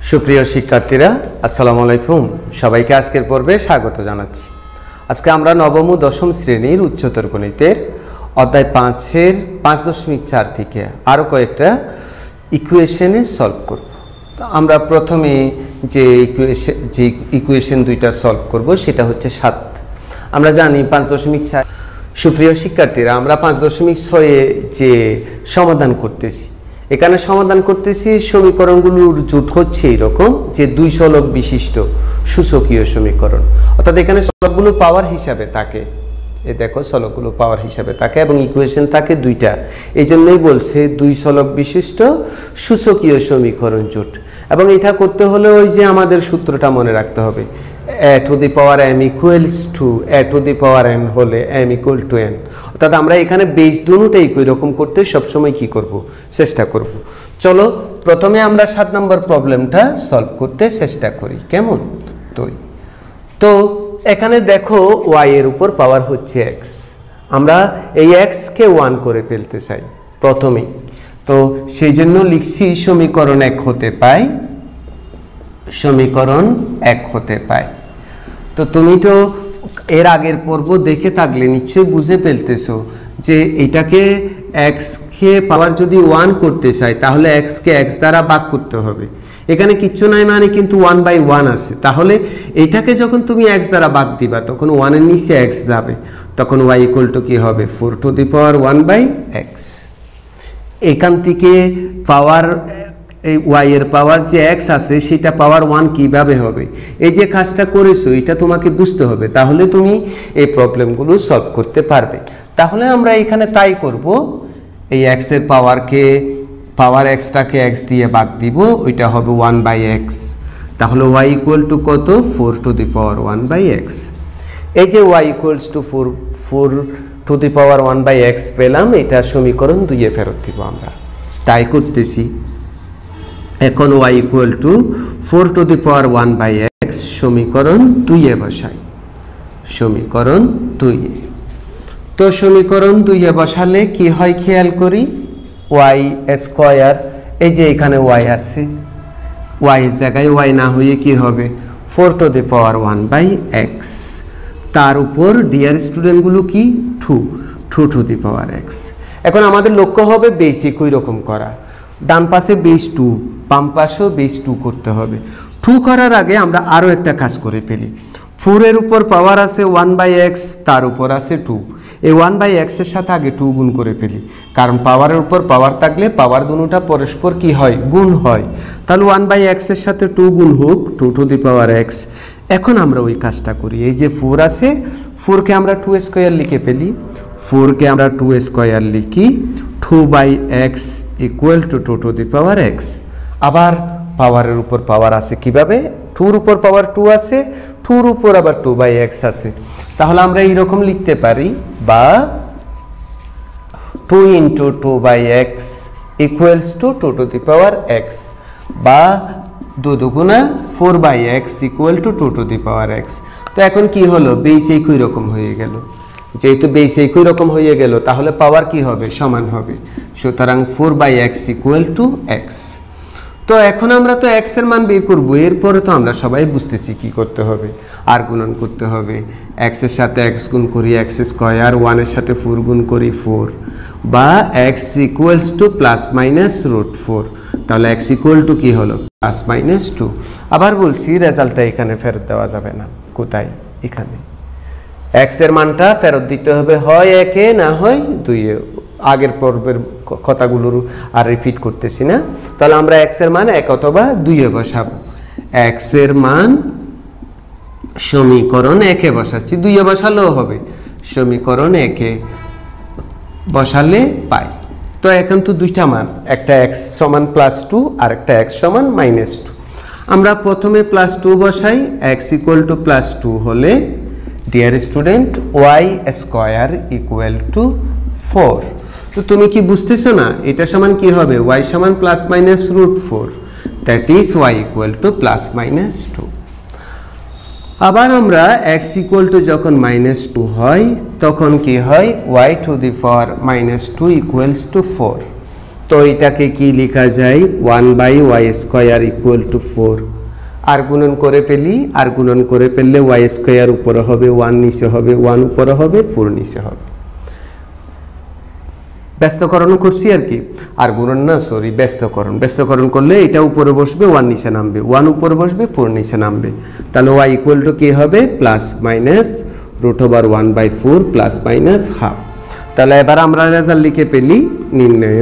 সুপ্রিয় শিক্ষার্থীরা আসসালামু আলাইকুম। সবাইকে আজকের পর্বে স্বাগত জানাচ্ছি। আজকে আমরা নবম ও দশম শ্রেণীর উচ্চতর গণিতের অধ্যায় 5-এর 5.4 থেকে আরও কয়েকটা ইকুয়েশনে সলভ করব। তো আমরা প্রথমে যে ইকুয়েশন দুইটা সলভ করব সেটা হচ্ছে 7। আমরা জানি 5.4। সুপ্রিয় শিক্ষার্থীরা, আমরা 5.6-এ যে সমাধান করতেছি, এখানে সমাধান করতেছি সমীকরণগুলোর জোট হচ্ছে এইরকম যে দুই চলক বিশিষ্ট সূচকীয় সমীকরণ, অর্থাৎ এখানে চলকগুলো পাওয়ার হিসাবে থাকে। এই দেখো, চলকগুলো পাওয়ার হিসাবে থাকে এবং ইকুয়েশন থাকে দুইটা। এই জন্যই বলছে দুই চলক বিশিষ্ট সূচকীয় সমীকরণ জোট। এবং এটা করতে হলে ওই যে আমাদের সূত্রটা মনে রাখতে হবে, a to the power m equals to a to the power n হলে m equal to n। অর্থাৎ আমরা এখানে বেস দুটোই একই রকম করতে সবসময় কি করব, চেষ্টা করব। চলো প্রথমে আমরা 7 নম্বর প্রবলেমটা সলভ করতে চেষ্টা করি। কেমন? তো এখানে দেখো y এর উপর পাওয়ার হচ্ছে x। আমরা এই x কে 1 করে ফেলতে চাই প্রথমেই। তো সেই জন্য লিখছি সমীকরণ 1 হতে পায়, সমীকরণ 1 হতে পায়। তো তুমি তো এর আগের পর্ব দেখে থাকলে নিশ্চয়ই বুঝে ফেলতেছো যে এটাকে x কে পাওয়ার যদি 1 করতে চাই তাহলে x কে x দ্বারা ভাগ করতে হবে। এখানে কিচ্ছু নাই, মানে কিন্তু 1/1 আছে। তাহলে এইটাকে যখন তুমি x দ্বারা ভাগ দিবা তখন 1 এর নিচে x যাবে, তখন y ইকুয়াল টু কি হবে, 4 to the power 1/x। এখান থেকে পাওয়ার এই y এর পাওয়ার যে x আছে সেটা পাওয়ার 1 কিভাবে হবে, এই যে কাজটা করেছো এটা তোমাকে বুঝতে হবে, তাহলে তুমি এই প্রবলেমগুলো সলভ করতে পারবে। তাহলে আমরা এখানে তাই করব, এই x এর পাওয়ার xটাকে x দিয়ে ভাগ দিব, ওইটা হবে 1/x। তাহলে y ইকুয়াল টু কত, 4 to the power 1/x। এই যে y equals to 4 to the power 1/x পেলাম, এটা সমীকরণ 2-এ ফেরত দিব। আমরা তাই করতেছি। এখন y equal to 4 to the power 1/x সমীকরণ 2-এ বসাই, সমীকরণ 2-এ। তো সমীকরণ 2-এ বসালে কি হয় খেয়াল করি, y স্কয়ার, এই যে এখানে y আছে, y এর জায়গায় y না হয়ে কি হবে, 4 to the power 1/x। তার উপর ডিয়ার স্টুডেন্টগুলো কি, 2 to the power x। এখন আমাদের লক্ষ্য হবে বেস একই রকম করা, ডান পাশে বেস 2, বাম পাশেও বেস 2 করতে হবে। 2 করার আগে আমরা আরও একটা কাজ করে ফেলি। 4 এর উপর পাওয়ার আছে 1/x, তার উপর আছে 2। এই 1/x এর সাথে আগে 2 গুণ করে ফেলি, কারণ পাওয়ারের উপর পাওয়ার থাকলে পাওয়ার দুটোটা পরস্পর কি হয়, গুণ হয়। তাহলে 1/x এর সাথে 2 গুণ হোক, 2 to the power x। এখন আমরা ওই কাজটা করি, এই যে 4 আছে, 4 কে আমরা 2 স্কয়ার লিখে ফেলি। 4 কে আমরা 2 স্কয়ার লিখি, 2/x equal to 2 to the power x। আবার পাওয়ারের উপর পাওয়ার আছে কিভাবে, 2 এর উপর পাওয়ার 2 আছে, 2 এর উপর আবার 2/x আছে। তাহলে আমরা এইরকম লিখতে পারি, বা 2 into 2/x equals to 2 to the power x, বা 2 দুগুণা 4/x equal to 2 to the power x। তো এখন কি হলো, বেস একই রকম হয়ে গেল। যেহেতু বেস একই রকম হয়ে গেল তাহলে পাওয়ার কি হবে, সমান হবে। সুতরাং 4/x ইকুয়াল টু x। তো এখন আমরা তো x এর মান বের করবো, এরপরে তো আমরা সবাই বুঝতেছি কি করতে হবে, আর গুণন করতে হবে। x এর সাথে x গুণ করি x স্কয়ার, 1 এর সাথে 4 গুণ করি 4, বা x equals to plus minus √4। তাহলে x ইকুয়াল টু কি হলো, প্লাস মাইনাস 2। আবার বলছি, রেজাল্টটা এখানে ফেরত দেওয়া যাবে না। কোথায়, এখানে x এর মানটা ফেরত দিতে হবে, হয় 1-এ না হয় 2-এ। আগের পর্বের কথাগুলোর আর রিপিট করতেছি না। তাহলে আমরা x এর মান 1 অথবা 2-এ বসাবো। x এর মান সমীকরণ 1-এ বসাচ্ছি, 2-এ বসালেও হবে, সমীকরণ 1-এ বসালে পাই। তো এখন তো দুইটা মান, একটা x সমান +2 আর একটা x সমান -2। আমরা প্রথমে +2 বসাই, x ইকুয়াল টু +2 হলে dear student y square equal to 4। তো তুমি কি বুঝতেছো না, এটা সমান কি হবে, y সমান plus minus √4, that is y equal to plus minus 2। আবার আমরা x ইকুয়াল টু যখন -2 হয় তখন কি হয়, y to the power -2 equals to 4। তো এটাকে কি লেখা যায় 1/y² = 4 আর গুণন করে পেলি আর গুণন করে ফেললে y² উপরে হবে 1 নিচে হবে 1 উপরে হবে 4 নিচে হবে ব্যস্তকরণ করছি আর কি আর গুণন না সরি ব্যস্তকরণ করলে এটা উপরে বসবে 1 নিচে নামবে 1 উপরে বসবে 4 নিচে নামবে তাহলে y = কি হবে +-√1/4 +-½ তাহলে এবার আমরা রেজাল্ট লিখে পেলি নির্ণয়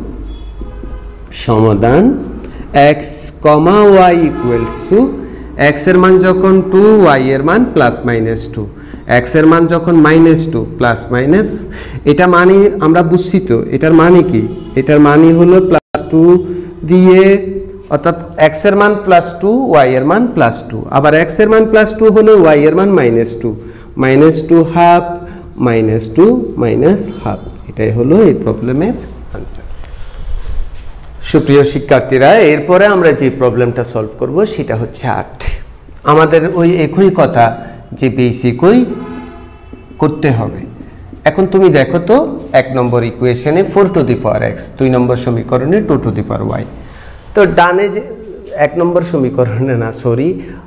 সমাধান x, y = x এর মান যখন 2 y এর মান +-2 x এর মান যখন -2 +- এটা মানে আমরা বুঝছি তো এটার মানে কি এটার মানে হলো +2 দিয়ে অর্থাৎ x এর মান +2 y এর মান +2 আবার x এর মান +2 হলো y এর মান -2 -2 হাফ -2 -হাফ এটাই হলো এই প্রবলেমের आंसर সুপ্রিয় শিক্ষার্থীরা এরপরে আমরা যে প্রবলেমটা সলভ করব সেটা হচ্ছে 8 আমাদের ওই একই কথা যে বেসিকই করতে হবে এখন তুমি দেখো তো 1 নম্বর ইকুয়েশনে 4⁴x 2 নম্বর সমীকরণে 2⁴y তো ডানে যে 1 নম্বর সমীকরণে না সরি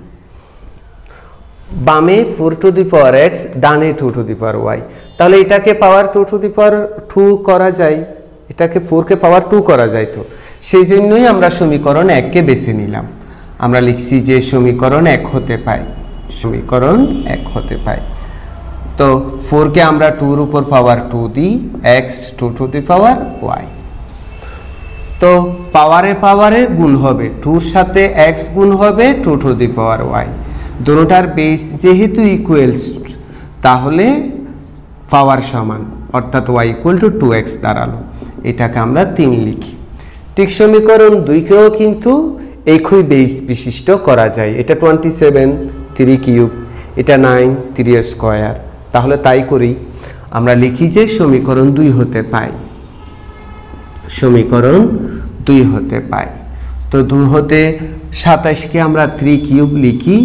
বামে 4⁴x ডানে 2⁴y তাহলে এটাকে পাওয়ার 2 করা যায় এটাকে 4 কে পাওয়ার 2 করা যায় তো সেই জন্যই আমরা সমীকরণ 1 কে বেছে নিলাম আমরা লিখছি যে সমীকরণ 1 হতে পায় তো 4 কে আমরা 2 এর উপর পাওয়ার 2 দিই x 2⁴y তো পাওয়ারে গুণ হবে 2 এর সাথে x গুণ হবে 2⁴y দুটোটার বেস যেহেতু ইকুয়ালস তাহলে পাওয়ার সমান অর্থাৎ y = 2x দাঁড়ালো এটাকে আমরা 3 লিখি ঠিক সমীকরণ 2 কেও কিন্তু একই বেস বিশিষ্ট করা যায় এটা 27 3³ এটা 9 3² তাহলে তাই করি আমরা লিখি যে সমীকরণ 2 হতে পায় তো 2 হতে 27 কে আমরা 3³ লিখি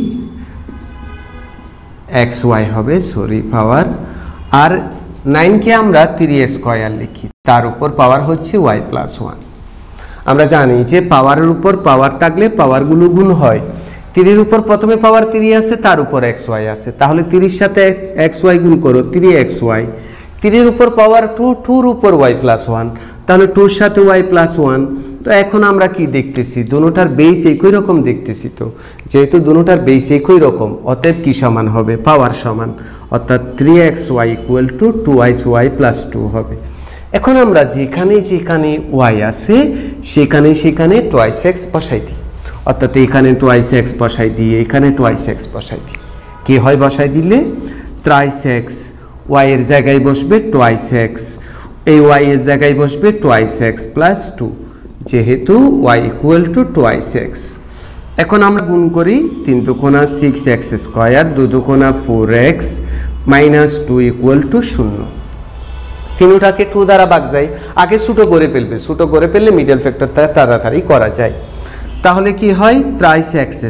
xy হবে সরি পাওয়ার আর 9 কে আমরা 3² লিখি তার উপর পাওয়ার হচ্ছে y + 1 আমরা জানি যে পাওয়ারের উপর পাওয়ার থাকলে পাওয়ারগুলো গুণ হয় 3 এর উপর প্রথমে পাওয়ার 3 আছে তার উপর xy আছে তাহলে 3 এর সাথে xy গুণ করো 3xy 3 এর উপর পাওয়ার 2 2 এর উপর y + 1 তাহলে 2 এর সাথে y + 1 তো এখন আমরা কি দেখতেছি দুটোটার বেস একই রকম দেখতেছি তো যেহেতু দুটোটার বেস একই রকম অতএব কি সমান হবে পাওয়ার সমান অর্থাৎ 3xy = 2y + 2 হবে এখন আমরা যেখানে y আছে সেখানে twice x বসাই দিই অর্থাৎ এখানে twice x বসাই দিই এখানে twice x বসাই দিই কি হয় বসাই দিলে thrice x y এর জায়গায় বসবে twice x এই y এর জায়গায় বসবে twice x + 2 যেহেতু y = twice x এখন আমরা গুণ করি 3 দুগুণা 6x² 2 দুগুণা 4x - 2 = 0 তিনটাকে 2 দ্বারা ভাগ যায় আগে ছোট করে ফেললে মিডল ফ্যাক্টরটা তাড়াতাড়ি করা যায় তাহলে কি হয় thrice x²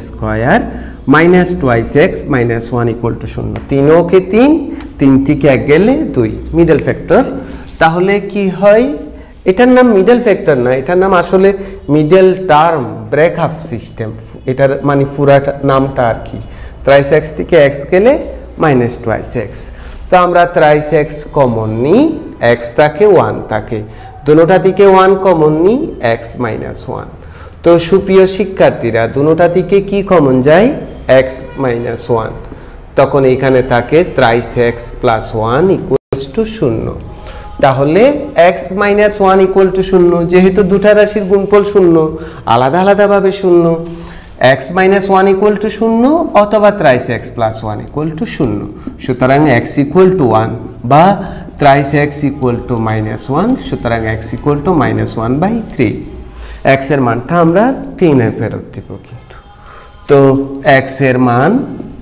- twice x - 1 = 0 3 কে 3 থেকে 1 গেলে 2 মিডল ফ্যাক্টর তাহলে কি হয় এটার নাম মিডল ফ্যাক্টর না এটার নাম আসলে মিডল টার্ম ব্রেকআপ সিস্টেম এটার মানে পুরো নামটা আর কি thrice x থেকে x গেলে - twice x তো আমরা thrice x কমন নিই x থাকে 1 থাকে দুটোটা থেকে 1 কমন নিই x - 1 তো সুপ্রিয় শিক্ষার্থীরা দুটোটা থেকে কি কমন যায় x - 1 তখন এখানে থাকে thrice x + 1 = 0 তাহলে x - 1 = 0 যেহেতু দুটো রাশির গুণফল 0 আলাদা ভাবে 0 x - 1 = 0 অথবা thrice x + 1 = 0 সুতরাং x = 1 বা thrice x = -1 সুতরাং x = -1/3 x এর মানটা আমরা 3 এ ফেরত দেব কিন্তু তো x এর মান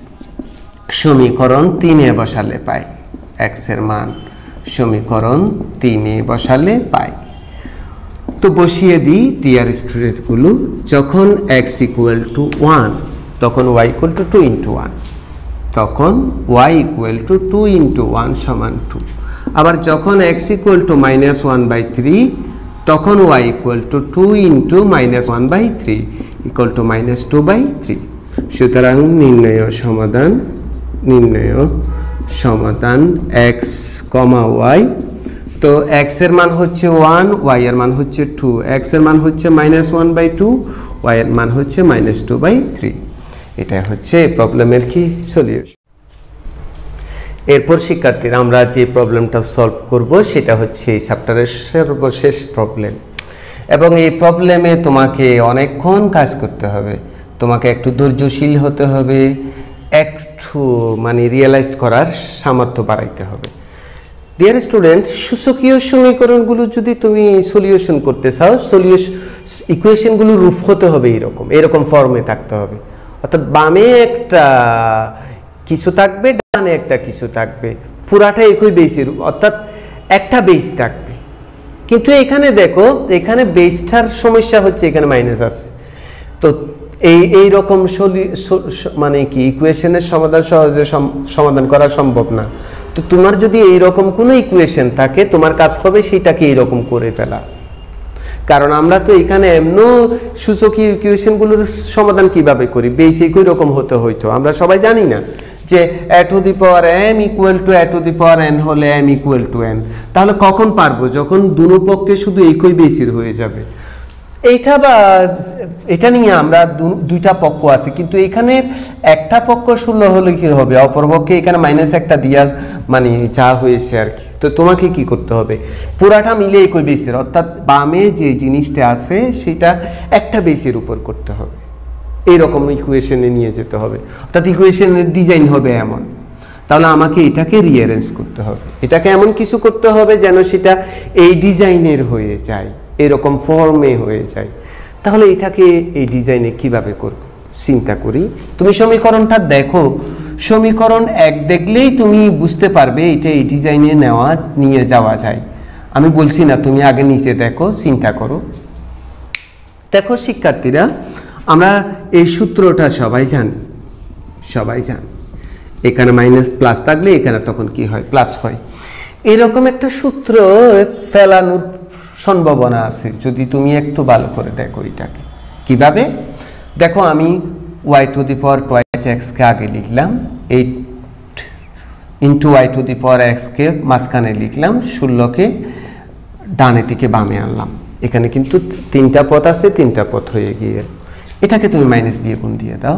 সমীকরণ 3 এ বসালে পাই x এর মান সমীকরণ 3 এ বসালে পাই তো বসিয়ে দিই ডিয়ার স্টুডেন্ট গুলো যখন x = 1 তখন y = 2 * 1 তখন y = 2 * 1 = 2 আবার যখন x = -1/3 তখন y equal to 2 into minus 1/3 equal to minus 2/3। সুতরাং নির্ণয় সমাধান x, y। তো x এর মান হচ্ছে 1, y এর মান হচ্ছে 2, x এর মান হচ্ছে মাইনাস 1/2, y এর মান হচ্ছে মাইনাস 2/3। এটা হচ্ছে প্রবলেমের কি সলিউশন। এরপর শিক্ষার্থীরা আমরা যে প্রবলেমটা সলভ করব সেটা হচ্ছে এই চ্যাপ্টারের সর্বশেষ প্রবলেম, এবং এই প্রবলেমে তোমাকে অনেকক্ষণ কাজ করতে হবে, তোমাকে একটু ধৈর্যশীল হতে হবে, একটু রিয়েলাইজ করার সামর্থ্য বাড়াইতে হবে। ডিয়ার স্টুডেন্ট, সূচকীয় সমীকরণগুলো যদি তুমি সলিউশন করতে চাও, ইকুয়েশনগুলো রূপ হতে হবে এরকম ফর্মে থাকতে হবে, অর্থাৎ বামে একটা কিছু থাকবে, ডানে একটা কিছু থাকবে, পুরাটা একই বেসের, অর্থাৎ একটা বেস থাকবে। কিন্তু এখানে দেখো, এখানে বেসটার সমস্যা হচ্ছে এখানে মাইনাস আছে। তো এই রকম ইকুয়েশনের সমাধান সহজে সমাধান করা সম্ভব না। তো তোমার যদি এইরকম কোনো ইকুয়েশন থাকে, তোমার কাজ হবে সেটাকে এইরকম করে ফেলা। কারণ আমরা তো এখানে এমন সূচকীয় ইকুয়েশনগুলোর সমাধান কিভাবে করি, বেস একই রকম হতে হইতো, আমরা সবাই জানি না যে a to the power m equal to a to the power n হলে m ইকুয়াল টু n। তাহলে কখন পারবো? যখন দুনো পক্ষে শুধু একই বেসের হয়ে যাবে। এটা নিয়ে আমরা দুইটা পক্ষ আছে, কিন্তু এখানে একটা পক্ষ 16 হলে কি হবে, অপরপক্ষে এখানে মাইনাস একটা দিয়া যা হয়েছে আর কি। তো তোমাকে কি করতে হবে, পুরাটা মিলে একই বেসের, অর্থাৎ বামে যে জিনিসটা আছে সেটা একটা বেসের উপর করতে হবে, এইরকম ইকুয়েশনে নিয়ে যেতে হবে, অর্থাৎ ইকুয়েশনের ডিজাইন হবে এমন। তাহলে আমাকে এটাকে রিঅ্যারেঞ্জ করতে হবে, এটাকে এমন কিছু করতে হবে যেন সেটা এই ডিজাইনের হয়ে যায়, এরকম ফর্মে হয়ে যায়। তাহলে এটাকে এই ডিজাইনে কিভাবে করব চিন্তা করি। তুমি সমীকরণটা দেখো, সমীকরণ 1 দেখলেই তুমি বুঝতে পারবে এটা এই ডিজাইনে নিয়ে যাওয়া যায়। আমি বলছি না, তুমি আগে নিচে দেখো, চিন্তা করো। দেখো শিক্ষার্থীরা, আমরা এই সূত্রটা সবাই জানি, এখানে মাইনাস প্লাস থাকলে এখানে তখন কি হয়, প্লাস হয়। এরকম একটা সূত্র ফেলানোর সম্ভাবনা আছে যদি তুমি একটু ভালো করে দেখো এটাকে কিভাবে। দেখো, আমি y to the power twice x কে আগে লিখলাম, 8 into y to the power x কে মাঝখানে লিখলাম, 16 কে ডানে থেকে বামে আনলাম। এখানে কিন্তু 3টা পদ আছে, 3টা পদ হয়ে গিয়ে এটাকে তুমি মাইনাস দিয়ে গুণ দিয়ে দাও।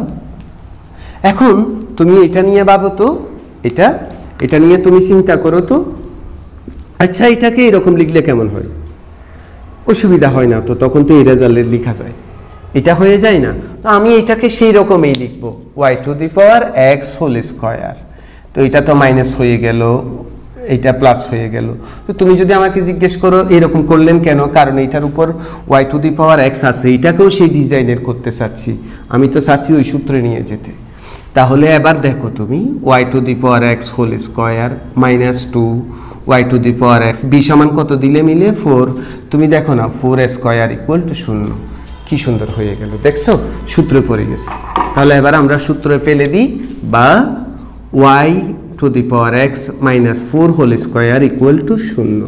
এখন তুমি এটা নিয়ে ভাবো তো, এটা নিয়ে তুমি চিন্তা করো তো। আচ্ছা, এটাকে এরকম লিখলে কেমন হয়? অসুবিধা হয় না তো? তখন তো এই রেজাল্টে লেখা যায়, এটা হয়ে যায় না? তো আমি এটাকে সেই রকমই লিখবো, y to the power x whole square. তো এটা তো মাইনাস হয়ে গেল, এটা প্লাস হয়ে গেল। তো তুমি যদি আমাকে জিজ্ঞেস করো এরকম করলেন কেন, কারণ এটার উপর y to the power x আছে, এটাকেও সেই ডিজাইনের করতে চাচ্ছি, আমি তো চাচ্ছি ওই সূত্রে নিয়ে যেতে। তাহলে এবার দেখো তুমি, y to the power x whole square minus 2 y to the power x, b সমান কত দিলে মিলে 4। তুমি দেখো না, 4 স্কয়ার ইকুয়াল টু 0। কি সুন্দর হয়ে গেল, দেখছো সূত্রে পড়ে গেছে। তাহলে এবার আমরা সূত্রে পেলে দিই, বা y to the power x minus 4 whole square equal to 0।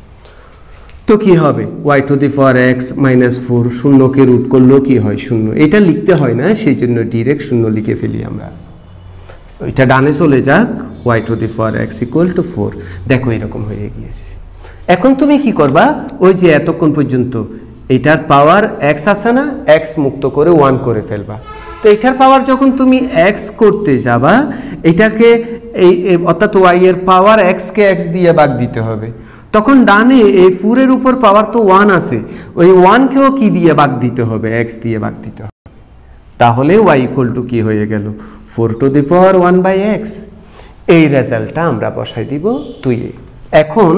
তো কি হবে, y to the power x minus 4, 0 কে রুট করলেও কি হয়, 0। এটা লিখতে হয় না, সেই জন্য ডিরেক্ট 0 লিখে ফেলি আমরা। এটা ডানে চলে যাক, y to the power x equal to 4। দেখো এরকম হয়ে গিয়েছে। এখন তুমি কি করবা, ওই যে এতক্ষণ পর্যন্ত এটার পাওয়ার x আছে না, x মুক্ত করে 1 করে ফেলবা। তো এটার পাওয়ার যখন তুমি x করতে যাবা, এটাকে অর্থাৎ y এর পাওয়ার x কে x দিয়ে ভাগ দিতে হবে। তখন ডানে এই 4 এর উপর পাওয়ার তো 1 আছে, ওই 1 কেও কি দিয়ে ভাগ দিতে হবে, x দিয়ে ভাগ দিতে হবে। তাহলে y ইকুয়াল টু কি হয়ে গেল, 4 টু দি পাওয়ার 1/x। এই রেজাল্টটা আমরা বসাই দিব 2 এ। এখন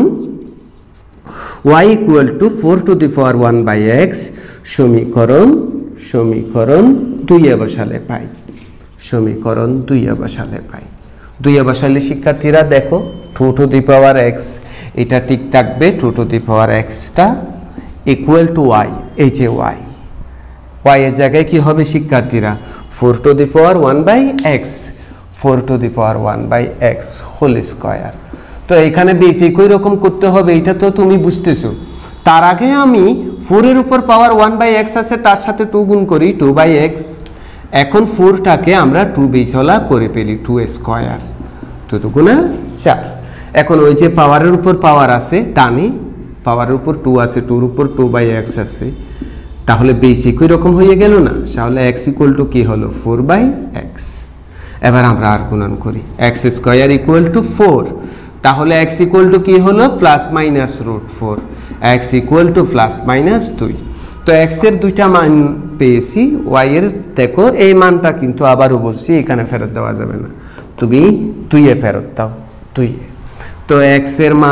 y equal to 4 to the power 1/x সমীকরণ 2 এ বসালে পাই, সমীকরণ 2 এ বসালে পাই। 2 এ বসালে শিক্ষার্থীরা দেখো, 2 টু দি পাওয়ার x এটা ঠিক থাকবে, 2 টু দি পাওয়ার x টা ইকুয়াল টু y। এই যে y এর জায়গায় কি হবে শিক্ষার্থীরা, 4 to the power 1/x, 4 to the power 1/x whole square. তো এখানে বেস একই রকম করতে হবে, এটা তো তুমি বুঝতেছো। তার আগে আমি 4 এর উপর পাওয়ার 1/x আছে তার সাথে 2 গুণ করি 2/x। এখন 4টাকে আমরা 2 বেসওয়ালা করে ফেলি 2 স্কয়ার, 2 দুগুণা 4। এখন ওই যে পাওয়ারের উপর পাওয়ার আছে টানি, পাওয়ারের উপর 2 আছে, 2 এর উপর 2/x আছে, তাহলে বেস একই রকম হয়ে গেল না? তাহলে x ইকুয়াল টু কি হলো 4/x। এবার আমরা আর গুণন করি x স্কয়ার ইকুয়াল টু 4, তাহলে x ইকুয়াল টু কি হলো plus minus √4, x equal to plus minus 2। তো x এর দুইটা মান পেয়েছি, y এর দেখো এই মানটা কিন্তু আবারও বলছি এখানে ফেরত দেওয়া যাবে না, তুমি 2 এ ফেরত দাও 2 এ। তো x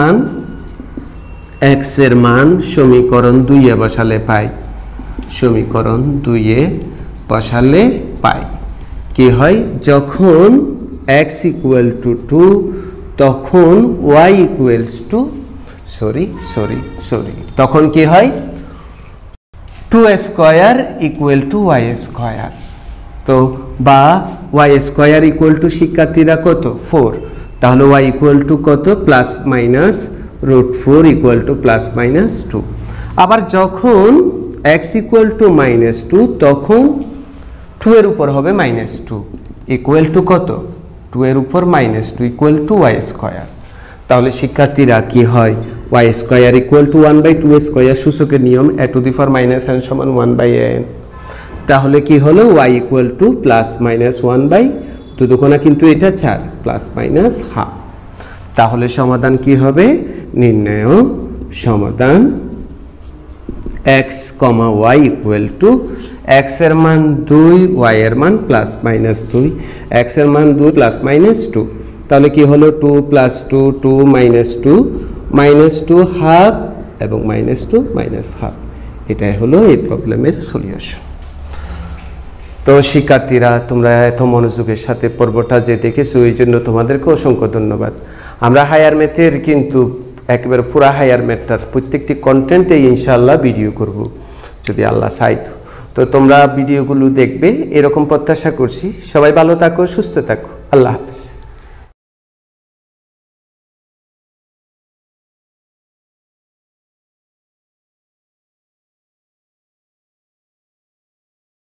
এর মান সমীকরণ 2 এ বসালে পাই, সমীকরণ 2 এ বসালে পাই কি হয়, যখন x ইকুয়াল টু 2 তখন y ইকুয়ালস টু তখন কি হয় 2 square equal to y square. তো বা y স্কয়ার ইকুয়াল টু শিক্ষার্থীরা কত 4, তাহলে y ইকুয়াল টু কত plus minus √4 equal to plus minus 2। আবার যখন x ইকুয়াল টু -2 তখন 2 এর উপর হবে -2 ইকুয়াল টু কত 2 এর উপর -2 ইকুয়াল টু y স্কয়ার। তাহলে শিক্ষার্থীরা কি হয় y square equal to 1/2 square, সূচকের নিয়ম a to the power -n সমান 1/n। তাহলে কি হলো y equal to plus minus 1/2 দুগুণা কিন্তু এটা 4 প্লাস মাইনাস হাফ। তাহলে সমাধান কি হবে, নির্ণয় সমাধান x, y equal to x এর মান 2, y এর মান প্লাস মাইনাস 2, x এর মান 2 প্লাস মাইনাস 2, তাহলে কি হলো 2 প্লাস 2 2 মাইনাস 2 হাফ এবং -2 হাফ। এটাই হলো এই প্রবলেমের সলিউশন। তো শিক্ষার্থীরা তোমরা এত মনোযোগের সাথে পর্বটা যে দেখেছো এই জন্য তোমাদেরকে অসংখ্য ধন্যবাদ। আমরা হায়ার ম্যাথের কিন্তু একেবারে পুরা হায়ার ম্যাথটার প্রত্যেকটি কন্টেন্টে ইনশাআল্লাহ ভিডিও করব যদি আল্লাহ চায়। তো তোমরা ভিডিওগুলো দেখবে এরকম প্রত্যাশা করছি। সবাই ভালো থাকো, সুস্থ থাকো, আল্লাহ হাফেজ।